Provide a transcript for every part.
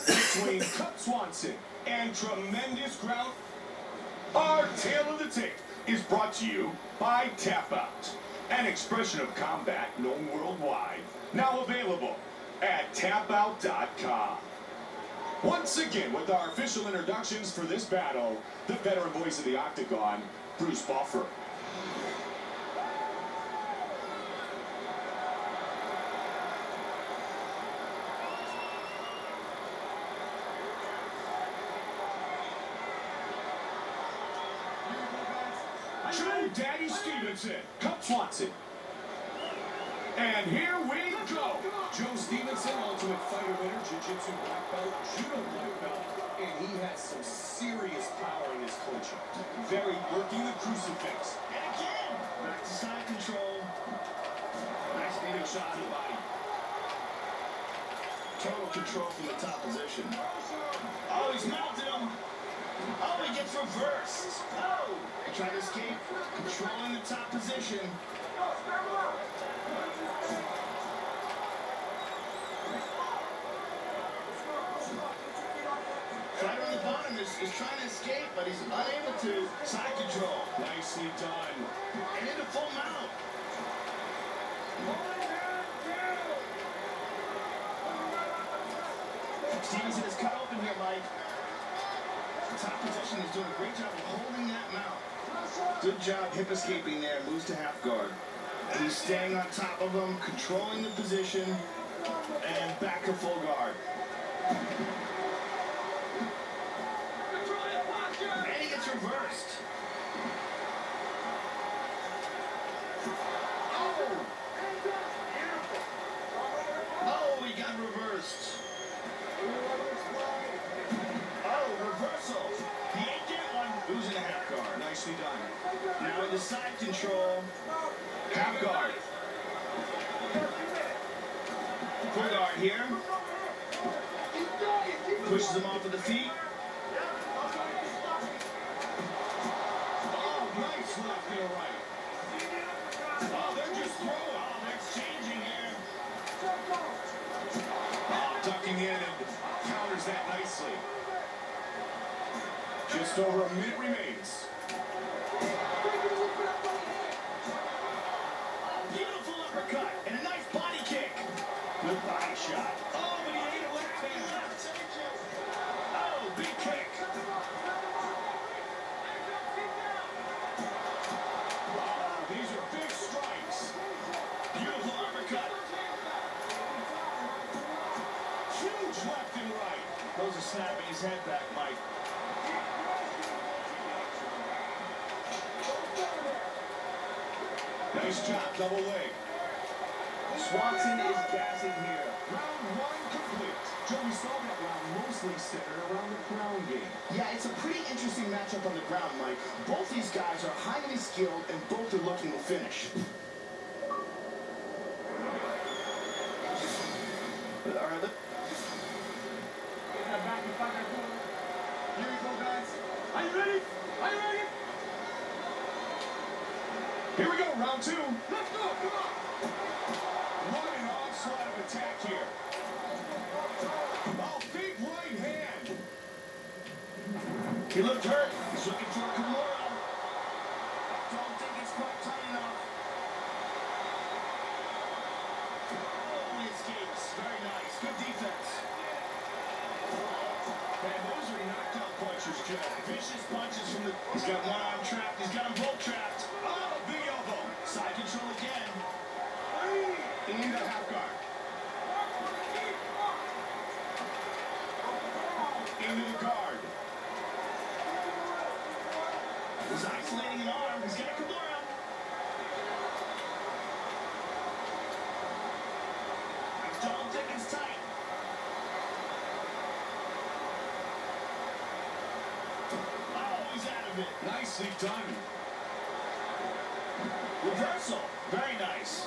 between Cub Swanson and tremendous ground. Our tale of the tape is brought to you by Tap Out, an expression of combat known worldwide, now available at tapout.com. Once again, with our official introductions for this battle, the veteran voice of the Octagon, Bruce Buffer. Joe Daddy Stevenson, Cub Swanson. And here we go. Joe Stevenson, Ultimate Fighter winner, Jiu-Jitsu black belt, Judo black belt, and he has some serious power in his clinching. Very working the crucifix. And again, back to side control. Nice big shot to the body. Total control from the top position. Oh, he's mounted him. Oh, he gets reversed. Oh, trying to escape, controlling the top position. Fighter on the bottom is trying to escape, but he's unable to. Side control. Nicely done. And into full mount. Stevenson is cut open here, Mike. The top position is doing a great job of holding that mount. Good job hip escaping there. Moves to half guard. He's staying on top of him, controlling the position, and back to full guard. And he gets reversed. Oh, he got reversed. Oh, reversal. He ain't get one. Losing a half guard. Nicely done. Now into side control. Half guard. Full guard here. Pushes him off of the feet. Oh, nice left and a right. Oh, they're just throwing. Oh, they're exchanging here. Oh, ducking in and counters that nicely. Just over a minute remains. Beautiful uppercut and a nice body kick. Good body shot. Oh, but he ate a left hand. Oh, big kick. Oh, these are big strikes. Beautiful uppercut. Huge left and right. Those are snapping his head back, Mike. Nice job, double leg. Swanson is gassing here. Round one complete. Joe, we saw that round mostly centered around the ground game. Yeah, it's a pretty interesting matchup on the ground, Mike. Both these guys are highly skilled and both are looking to finish. All right, here we go, guys. Are you ready? Are you ready? Here we go, round two. Let's go, come on. What an onslaught of attack here. Oh, big right hand. He looked hurt. He's looking for a Kimura. Don't think it's quite tight enough. Oh, he escapes. Very nice. Good defense. Man, those are knockout punches, Joe. Vicious punches from the... He's got one arm trapped. He's got them both trapped. Oh, big elbow. Side control again. Into half guard. Into the guard. He's isolating an arm. He's got a Kimura. Don't think it's tight. Oh, he's out of it. Nicely done. Reversal. Very nice.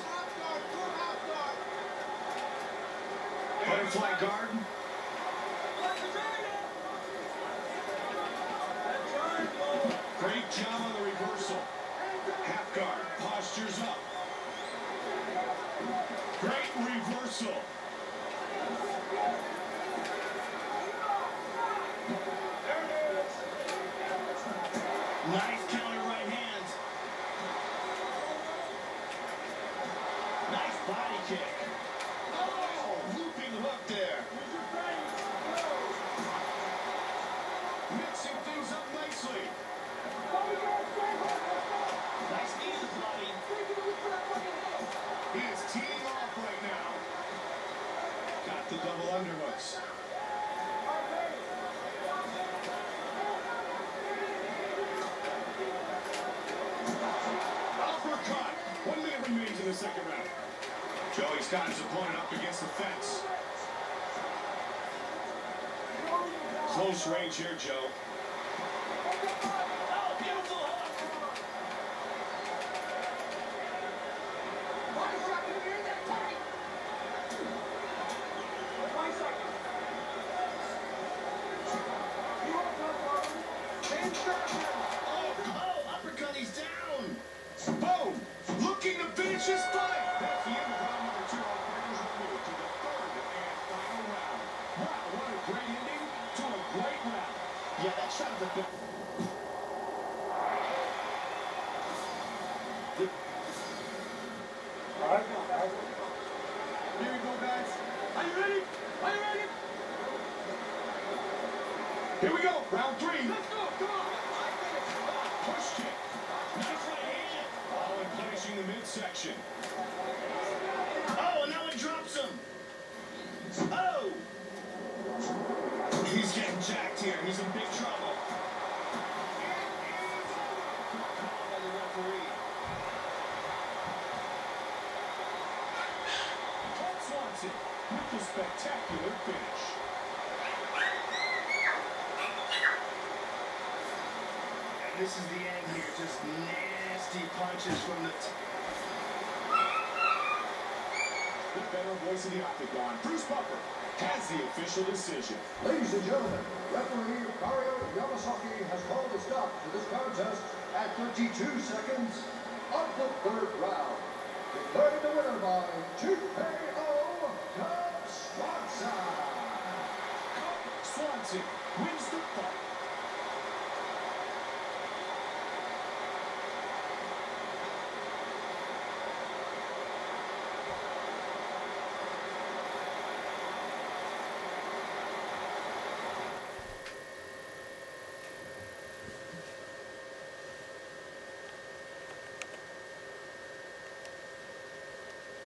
Butterfly guard. Great job on the reversal. Half guard. Postures up. Great reversal. He's got his opponent up against the fence. Close range here, Joe. Oh, beautiful hook. Oh, uppercut, he's down. Boom! Looking to finish his fight. That's the end of round number 2. Our fighters will move to the 3rd and final round. Wow, what a great ending to a great round. Yeah, that shot was a bit. All right. Here we go, guys. Are you ready? Are you ready? Here we go, round 3. Let's go. Come on. Push kick. Nice right hand. All in finishing the midsection. Oh, and now he drops him. Oh. He's getting jacked here. He's in big trouble. By the referee. Colt Swanson with the spectacular finish. And this is the end here. Just nasty punches from the. The veteran voice of the Octagon, Bruce Buffer, has the official decision. Ladies and gentlemen, referee Mario Yamasaki has called a stop to this contest at 32 seconds of the 3rd round. Declaring the winner by TKO, Colt Swanson. Swanson wins the fight.